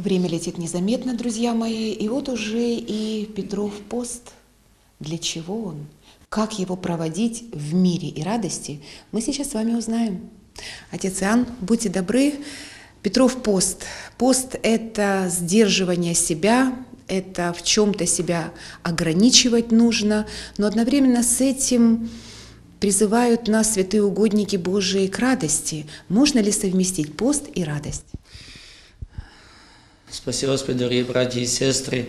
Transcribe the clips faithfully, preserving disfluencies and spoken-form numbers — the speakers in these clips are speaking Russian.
Время летит незаметно, друзья мои, и вот уже и Петров пост. Для чего он? Как его проводить в мире и радости, мы сейчас с вами узнаем. Отец Иоанн, будьте добры, Петров пост. Пост – это сдерживание себя, это в чем-то себя ограничивать нужно, но одновременно с этим призывают нас святые угодники Божии к радости. Можно ли совместить пост и радость? Спасибо, Господи, дорогие братья и сестры.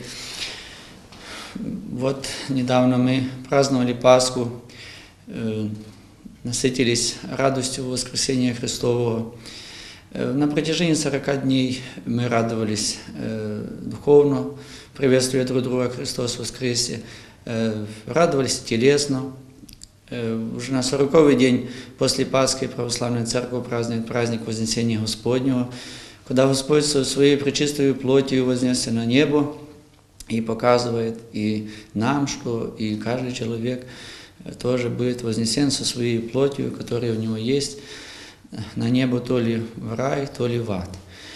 Вот недавно мы праздновали Пасху, э, насытились радостью воскресения Христового. Э, на протяжении сорока дней мы радовались э, духовно, приветствуя друг друга, Христос воскресе, э, радовались телесно. Э, уже на сороковый день после Пасхи Православная Церковь празднует праздник Вознесения Господнего, когда Господь со своей пречистой плотью вознесся на небо и показывает и нам, что и каждый человек тоже будет вознесен со своей плотью, которая у него есть, на небо, то ли в рай, то ли в ад.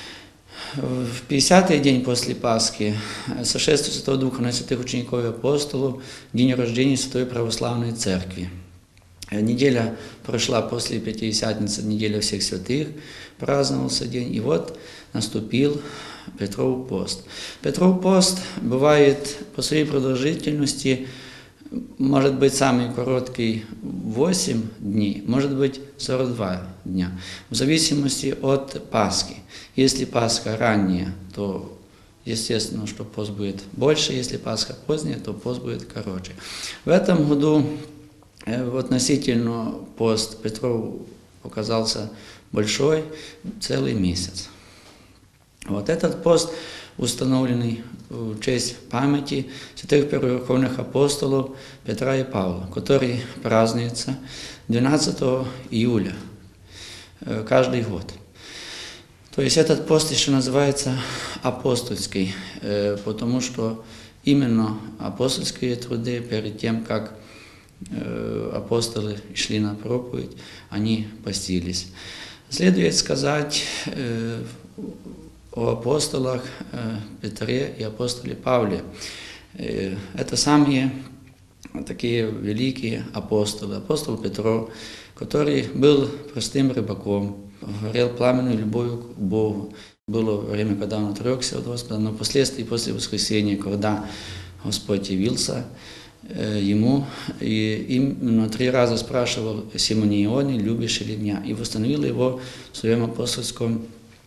В пятидесятый день после Пасхи сошествие Святого Духа на святых учеников и апостолов, день рождения Святой Православной Церкви. Неделя прошла после Пятидесятницы, неделя всех святых, праздновался день, и вот наступил Петров пост. Петров пост бывает по своей продолжительности, может быть самый короткий восемь дней, может быть сорок два дня, в зависимости от Пасхи. Если Пасха ранняя, то естественно, что пост будет больше, если Пасха поздняя, то пост будет короче. В этом году относительно пост Петров оказался большой, целый месяц. Вот этот пост, установленный в честь памяти святых первоверховных апостолов Петра и Павла, который празднуется двенадцатого июля каждый год. То есть этот пост еще называется апостольский, потому что именно апостольские труды перед тем, как апостолы шли на проповедь, они постились. Следует сказать э, о апостолах э, Петре и апостоле Павле. Э, это самые такие великие апостолы. Апостол Петро, который был простым рыбаком, горел пламенной любовью к Богу. Было время, когда он отрекся от Господа, но впоследствии, после воскресения, когда Господь явился ему, и именно три раза спрашивал Симоне Ионе, любишь ли меня, и восстановил его в своем апостольском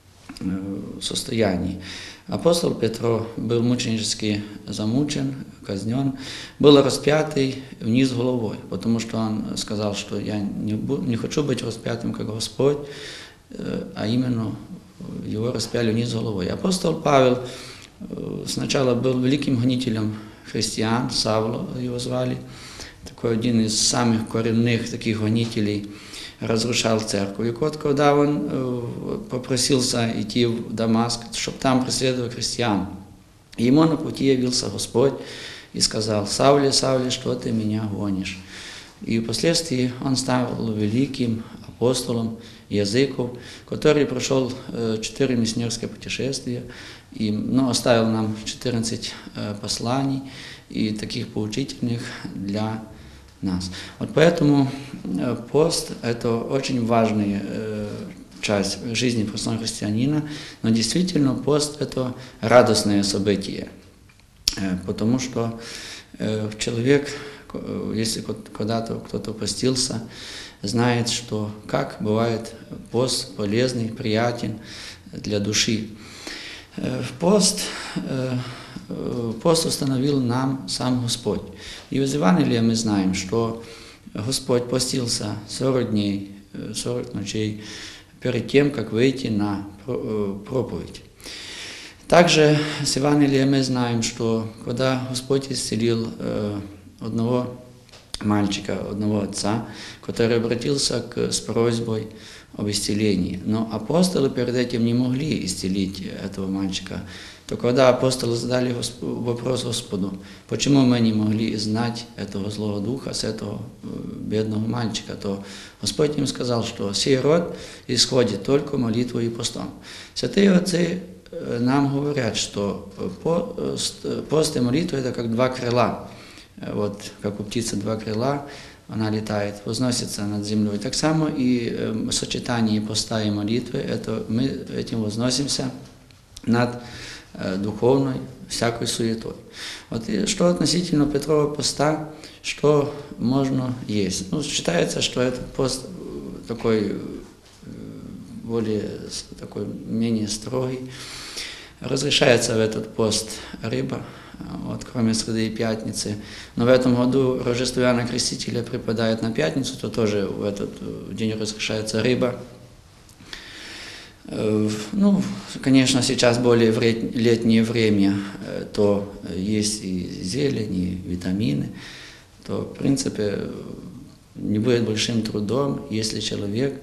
состоянии. Апостол Петро был мученически замучен, казнен, был распятый вниз головой, потому что он сказал, что я не, буду, не хочу быть распятым, как Господь, а именно его распяли вниз головой. Апостол Павел сначала был великим гонителем христиан, Савла его звали, такой один из самых коренных таких гонителей, разрушал церковь. И вот когда он э, попросился идти в Дамаск, чтобы там преследовать христиан, ему на пути явился Господь и сказал: «Савле, Савле, что ты меня гонишь?» И впоследствии он стал великим апостолом языков, который прошел э, четыре миссионерские путешествия, и, ну, оставил нам четырнадцать э, посланий и таких поучительных для нас. Вот поэтому э, пост – это очень важная э, часть жизни простого христианина, но действительно пост – это радостное событие, э, потому что э, человек, если когда-то кто-то постился, знает, что как бывает пост полезный, приятен для души. В пост, пост установил нам сам Господь. И из Евангелия мы знаем, что Господь постился сорок дней, сорок ночей перед тем, как выйти на проповедь. Также с Евангелия мы знаем, что когда Господь исцелил одного мальчика, одного отца, который обратился к, с просьбой об исцелении. Но апостолы перед этим не могли исцелить этого мальчика. То когда апостолы задали вопрос Господу, почему мы не могли знать этого злого духа с этого бедного мальчика, то Господь им сказал, что сей род исходит только молитвой и постом. Святые отцы э, нам говорят, что пост, пост и молитва – это как два крыла. Вот, как у птицы два крыла, она летает, возносится над землей. Так само и э, сочетание поста и молитвы, это мы этим возносимся над э, духовной всякой суетой. Вот, и что относительно Петрова поста, что можно есть? Ну, считается, что этот пост такой более, такой менее строгий. Разрешается в этот пост рыба, вот, кроме среды и пятницы. Но в этом году Рождество Иоанна Крестителя припадает на пятницу, то тоже в этот день разрешается рыба. Ну, конечно, сейчас более в летнее время, то есть и зелень, и витамины, то, в принципе, не будет большим трудом, если человек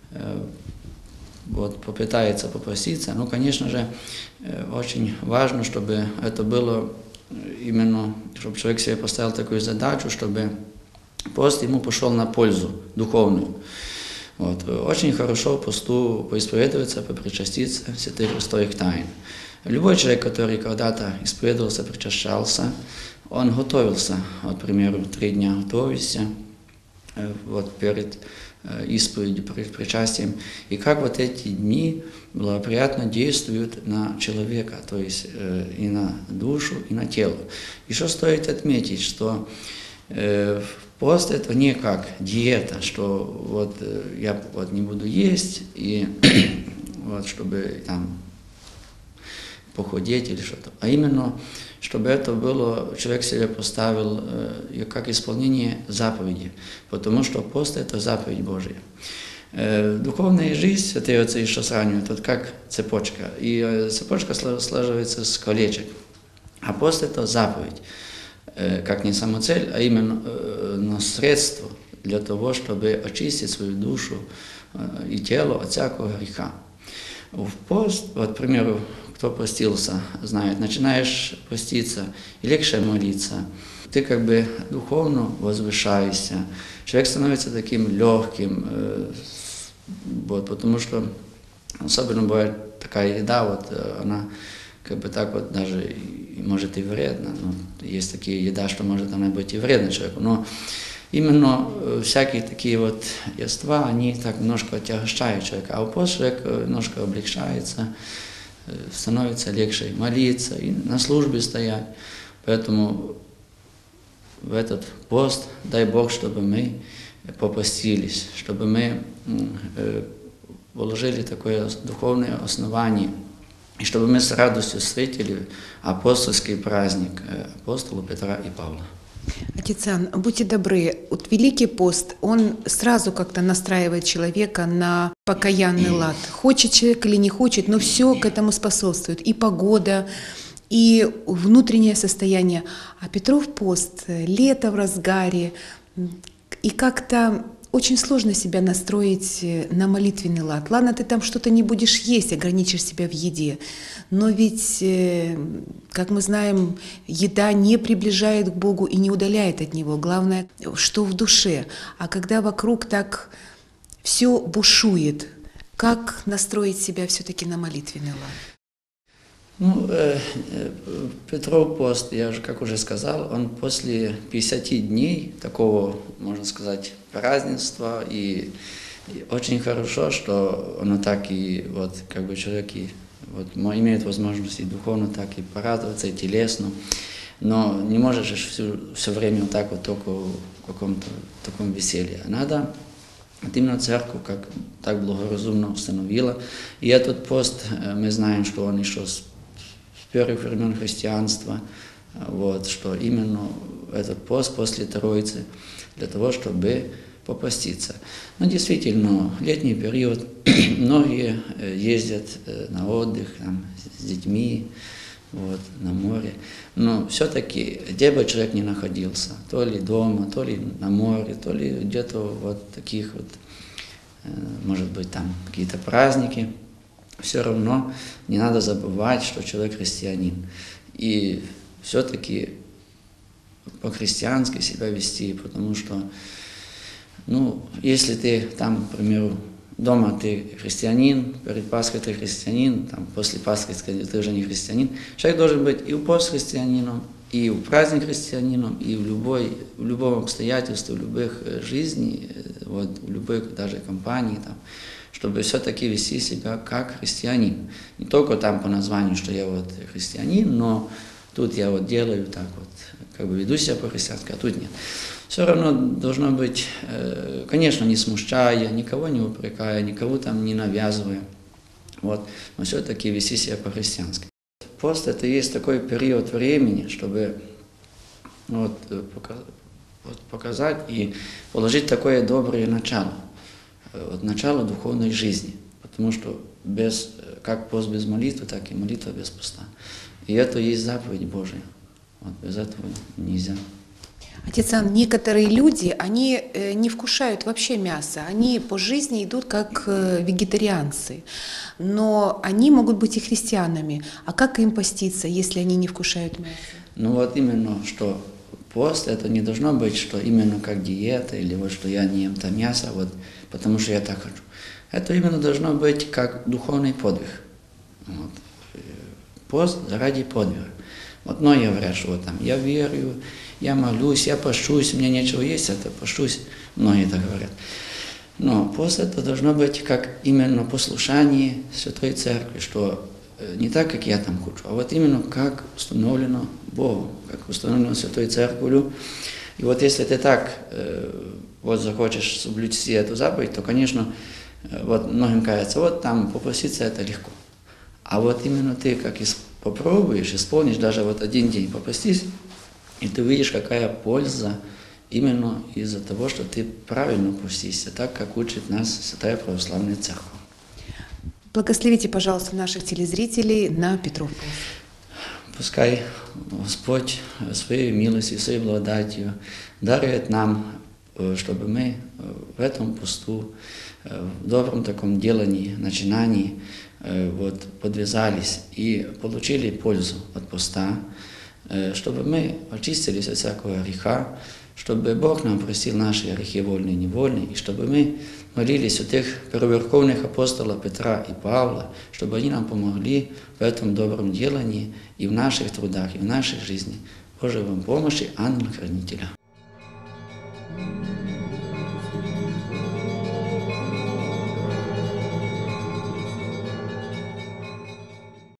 вот, попытается попроситься. Ну, конечно же, очень важно, чтобы это было именно, чтобы человек себе поставил такую задачу, чтобы пост ему пошел на пользу духовную. Вот. Очень хорошо посту поисповедоваться, попричаститься святых Христовых тайн. Любой человек, который когда-то исповедовался, причащался, он готовился, вот, к примеру, три дня готовился вот, перед исповедью, перед причастием. И как вот эти дни благоприятно действуют на человека, то есть и на душу, и на тело. И что стоит отметить, что пост – это не как диета, что вот я вот не буду есть, и вот, чтобы там похудеть или что-то, а именно, чтобы это было, человек себе поставил э, как исполнение заповеди, потому что пост – это заповедь Божия. Э, духовная жизнь, святые отцы еще сравнивают, вот как цепочка, и э, цепочка сложивается с колечек, а пост – это заповедь. Как не самоцель, а именно э, средство для того, чтобы очистить свою душу э, и тело от всякого греха. В пост, вот, к примеру, кто постился, знает, начинаешь поститься, и легче молиться, ты как бы духовно возвышаешься, человек становится таким легким, э, вот, потому что особенно бывает такая еда, вот, она как бы так вот даже может и вредно. Ну, есть такие еда, что может она быть и вредна человеку. Но именно всякие такие вот яства, они так немножко отягощают человека. А у пост человек немножко облегчается, становится легче молиться и на службе стоять. Поэтому в этот пост, дай Бог, чтобы мы попостились, чтобы мы положили такое духовное основание, и чтобы мы с радостью встретили апостольский праздник апостола Петра и Павла. Отец Иоанн, будьте добры, вот Великий пост, он сразу как-то настраивает человека на покаянный лад. Хочет человек или не хочет, но все к этому способствует. И погода, и внутреннее состояние. А Петров пост, лето в разгаре, и как-то очень сложно себя настроить на молитвенный лад. Ладно, ты там что-то не будешь есть, ограничишь себя в еде. Но ведь, как мы знаем, еда не приближает к Богу и не удаляет от Него. Главное, что в душе. А когда вокруг так все бушует, как настроить себя все-таки на молитвенный лад? Ну, э, э, Петров пост, я же, как уже сказал, он после пятидесяти дней такого, можно сказать, празднества, и, и очень хорошо, что оно так и, вот, как бы человек и, вот, имеет возможность и духовно так и порадоваться, и телесно, но не можешь все, все время вот так вот только в каком-то таком веселье. Надо вот именно церковь как так благоразумно установила, и этот пост, мы знаем, что он еще с первых времен христианства, вот, что именно этот пост после Троицы для того, чтобы попаститься. Но действительно, летний период, многие ездят на отдых там, с детьми, вот, на море, но все-таки, где бы человек ни находился, то ли дома, то ли на море, то ли где-то вот таких вот, может быть, там какие-то праздники, все равно не надо забывать, что человек христианин. И все-таки по-христиански себя вести, потому что, ну, если ты там, к примеру, дома ты христианин, перед Пасхой ты христианин, там, после Пасхи ты уже не христианин. Человек должен быть и в пост христианином, и в праздник христианином, и в, любой, в любом обстоятельстве, в любых жизни, вот, в любых даже компании, там, чтобы все-таки вести себя как христианин. Не только там по названию, что я вот христианин, но тут я вот делаю так вот, как бы веду себя по-христиански, а тут нет. Все равно должно быть, конечно, не смущая, никого не упрекая, никого там не навязывая, вот, но все-таки вести себя по-христиански. Пост – это есть такой период времени, чтобы вот, показать и положить такое доброе начало, вот, начало духовной жизни, потому что без, как пост без молитвы, так и молитва без поста. И это есть заповедь Божия, вот, без этого нельзя. Отец Иоанн, некоторые люди, они не вкушают вообще мясо, они по жизни идут как вегетарианцы, но они могут быть и христианами. А как им поститься, если они не вкушают мясо? Ну вот именно, что пост, это не должно быть, что именно как диета, или вот что я не ем там мясо, вот, потому что я так хочу. Это именно должно быть как духовный подвиг. Вот. Пост ради подвига. Вот многие говорят, что вот там я верю, я молюсь, я пощусь, у меня нечего есть, это пощусь. Многие так говорят. Но пост это должно быть как именно послушание Святой Церкви, что не так, как я там хочу, а вот именно как установлено Богом, как установлено Святой Церковью. И вот если ты так вот захочешь соблюсти эту заповедь, то, конечно, вот многим кажется, вот там попаститься это легко. А вот именно ты как попробуешь, исполнишь даже вот один день попастись, и ты видишь, какая польза именно из-за того, что ты правильно постишься, так, как учит нас Святая Православная Церковь. Благословите, пожалуйста, наших телезрителей на Петров пост. Пускай Господь своей милостью, своей благодатью дарует нам, чтобы мы в этом посту, в добром таком делании, начинании, вот, подвязались и получили пользу от поста, чтобы мы очистились от всякого греха, чтобы Бог нам простил наши грехи вольные и невольные, и чтобы мы молились у тех первоверховных апостолов Петра и Павла, чтобы они нам помогли в этом добром делании и в наших трудах, и в нашей жизни. Божьей вам помощи, ангела-хранителя.